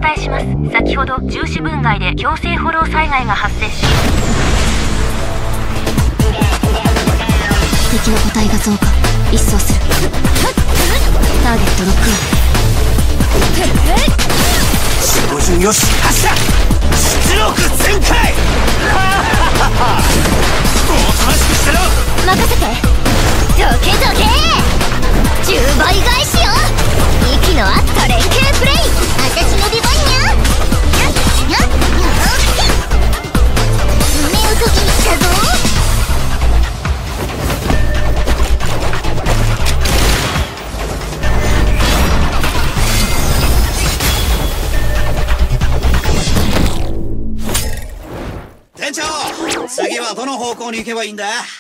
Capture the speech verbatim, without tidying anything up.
伝えします。先ほど重視分外で強制フォロー災害が発生し、 敵の個体が増加。一掃する。ターゲットロック守護陣よし発射出力全開おとなしくしてろ。 任せて。どけどけじゅうばい返しよ。息の合った連携プレイ。私の出番にゃ。にゃにゃ目を閉じに来たぞ。 店長、次はどの方向に行けばいいんだ？